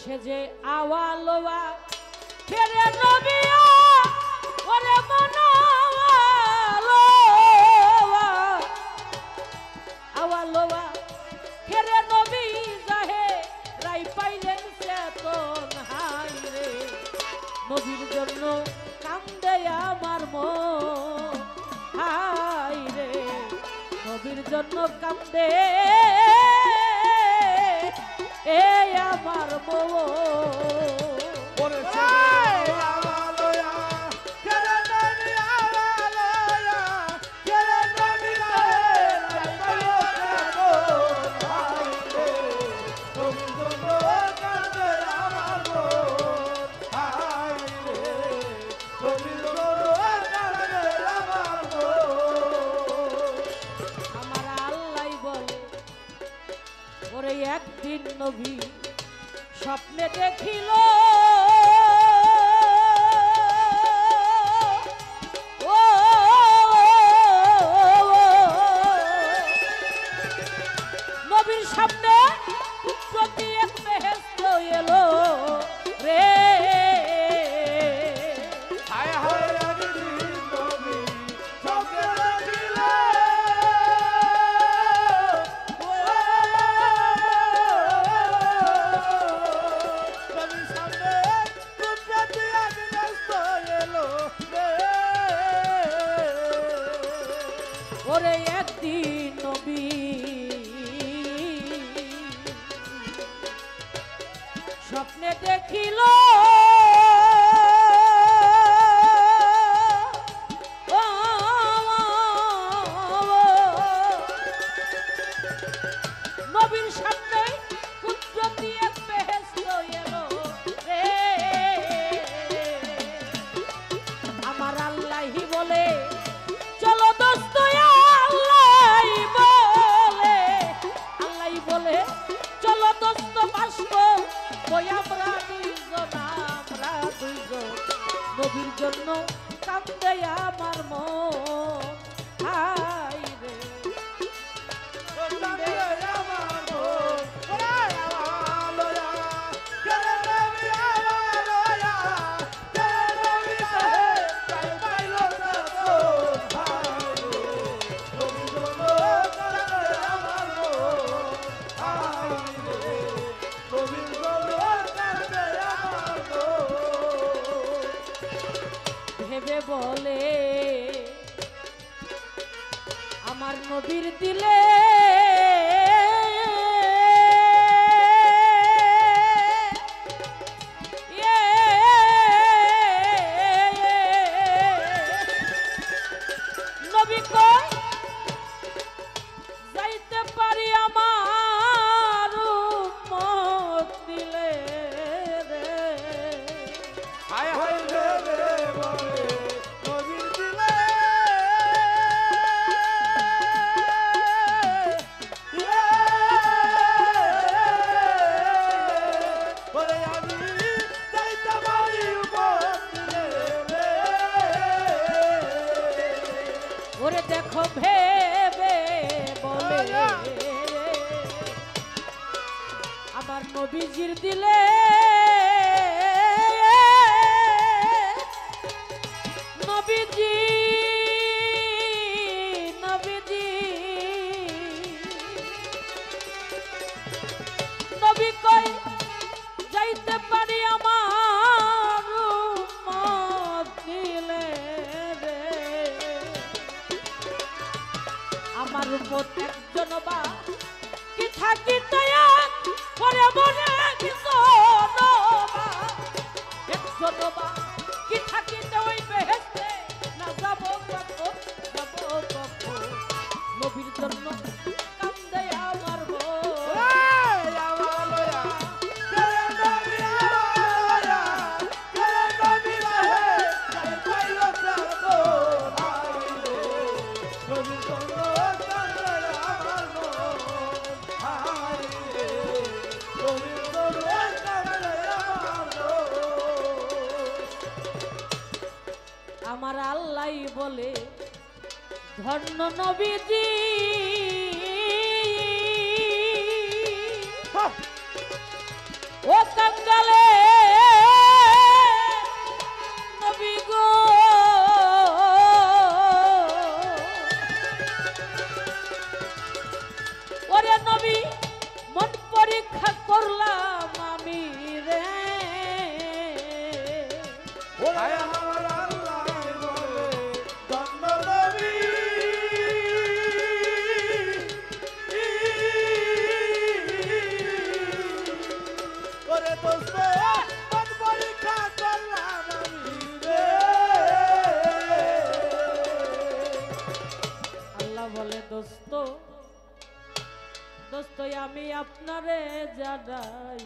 সে যে আওয়ালোয়া ফেরে নবিয়া ওরে মনাওয়ালোয়া আওয়ালোয়া ফেরে নবী জাহে রাই পাইলেন চেতন হাই রে নবীর জন্য কান্দে আমার মন হাই রে নবীর জন্য কান্দে এ আমার বউ একদিন নবী স্বপ্নে দেখিল নবীর সামনে প্রতি এক বেহেশত এলো রে ওরে একদিন নবী স্বপ্নে দেখিল নবীর সামনে কুদরতি এক বেহেশত এলো রে আমার আল্লাহি বলে চলো দোস্ত চলো দোস্ত বাসব ওই আমরা দুইজন নবীর জন্য কান্দে আমার মন হাই রে বলে আমার নবীর দিলে নবী কই যাইতে পারি আমার উম্মত দিলে রে হায় হায় রে ওরে দেখো ভেবে বলে আমার নবীজির দিলে নবীজি নবীজি নবী কই যাইতে পারি আমার উম্মত দিলে আমার উপর একজন বা কি থাকিতে পরে মনে একজন বা কি থাকিতে ওই বেহেশতে না যাব কখন নবীর জন্য কান্দে আমার আমার আল্লাহ বলে ধন্য নবীজি ও কাঙ্গালে নবী গো ওরে নবী মন পরীক্ষা করলাম আমি রে দোস্ত দোস্ত আমি আপনারে জানাই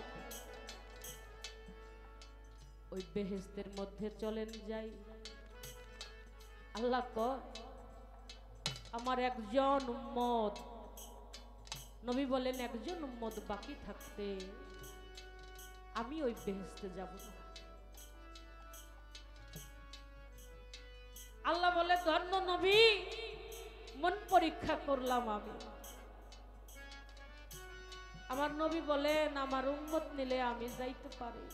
ওই বেহেশতের মধ্যে চলেন যাই আল্লাহ কয় আমার একজন উম্মত নবী বলেন একজন উম্মত বাকি থাকতে আমি ওই বেহেশতে যাব না আল্লাহ বলে ধন্য নবী মন পরীক্ষা করলাম আমি আমার নবী বলেন আমার উম্মত নিলে আমি যাইতে পারি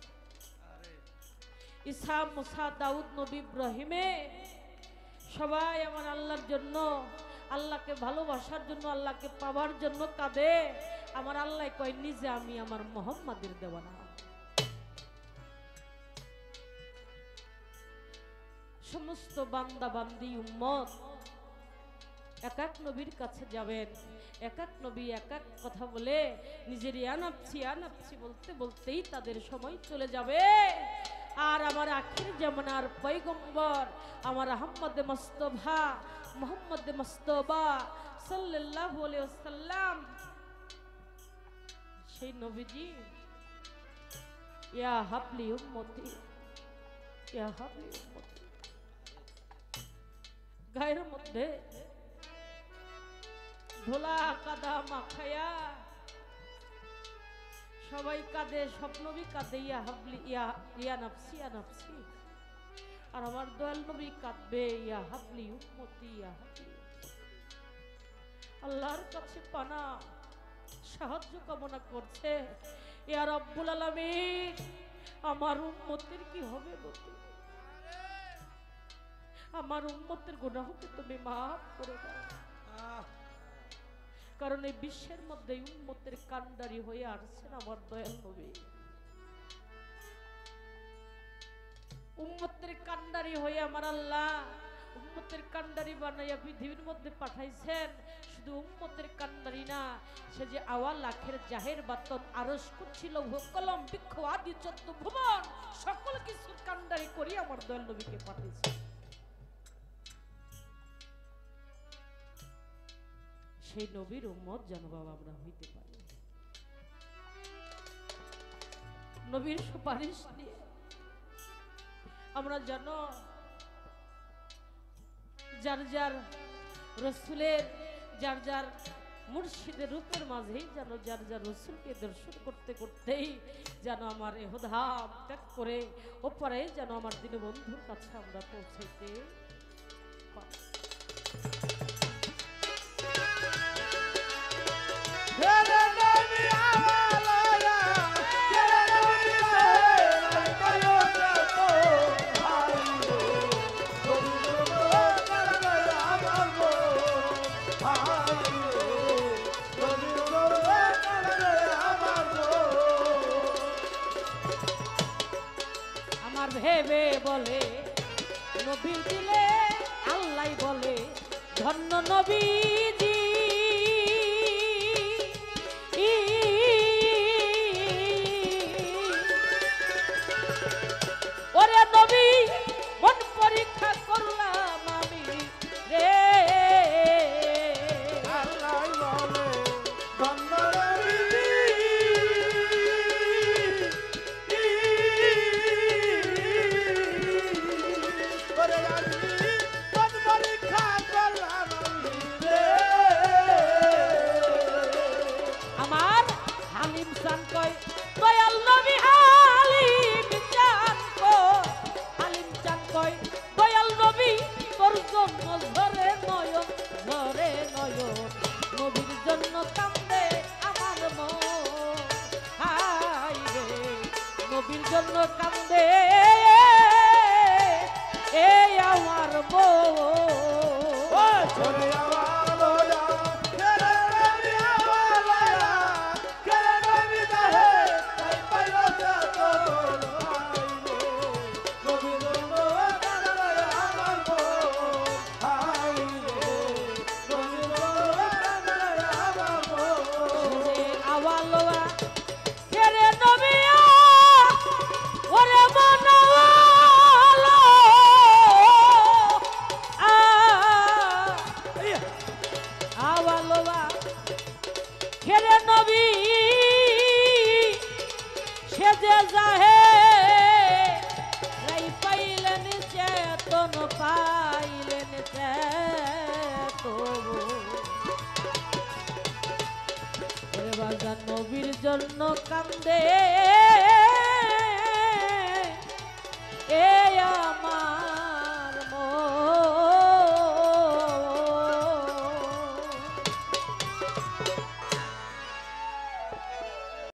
ঈসা মুসা দাউদ নবী ইব্রাহিমে সবাই আমার আল্লাহর জন্য আল্লাহকে ভালোবাসার জন্য আল্লাহকে পাওয়ার জন্য কাঁদে আমার আল্লাহ কয় নিজে আমি আমার মুহাম্মাদের দেওয়ানা সমস্ত বান্দা বান্দি উম্মত এক এক নবীর কাছে যাবেন এক এক নবী এক এক কথা বলে নিজের আনাপছি বলতে বলতেই তাদের সময় চলে যাবে আর আমার আখির জামানার পয়গম্বর আমার আহমদ মুস্তাফা মুহাম্মদ মুস্তাফা সাল্লাল্লাহু আলাইহি ওয়াসাল্লাম সেই নবীজি ইয়া হাবলি উম্মতি ইয়া হাবলি উম্মতি গায়ের মধ্যে ধোলা কাদা মাখায়া সবাই কাঁদে সব নবী কাঁদে ইয়া হাবলি ইয়া নাফসি ইয়া নাফসি আর আমার দয়াল নবী কাঁদবে ইয়া হাবলি উম্মতি ইয়া হাবলি আল্লাহর কাছে পানা সাহায্য কামনা করছে ইয়া রব্বুল আলামিন আমার উম্মতের কি হবে গতি আমার উম্মতের গুনাহকে তুমি মাফ করে দাও কারণ এই বিশ্বের মধ্যে উম্মতের কান্ডারি হয়ে আসছেন আমার দয়াল নবী উম্মতের কান্ডারি হয়ে আমার আল্লাহ উম্মতের কান্ডারি বানাইয়া পৃথিবীর মধ্যে পাঠাইছেন শুধু উম্মতের কান্ডারি না সে যে আওয়াল লাখের জাহের বাতন আরশ কুচ্ছিল কলম বৃক্ষ আদি 14 ভুবন সকল কিছু কান্ডারি করি আমার দয়াল নবীকে পাঠাইছে সেই নবীর উম্মত যেন বাবা আমরা হইতে পারি নবীর সুপারিশ নিয়ে আমরা যেন যার যার রসুলের যার যার মুর্শিদের রূপের মাঝেই যেন যার যার রসুলকে দর্শন করতে করতেই যেন আমার এহধাম ত্যাগ করে ওপরে যেন আমার দীনবন্ধুর কাছে আমরা পৌঁছাইতে পারি ভেবে বলে নবী দিলে আল্লাহ বলে ধন্য নবীজি ওরে নবী মন পরীক্ষা করলাম আমি রে আল্লাহ বলে ধন্য নবীজি নবীর জন্য কান্দে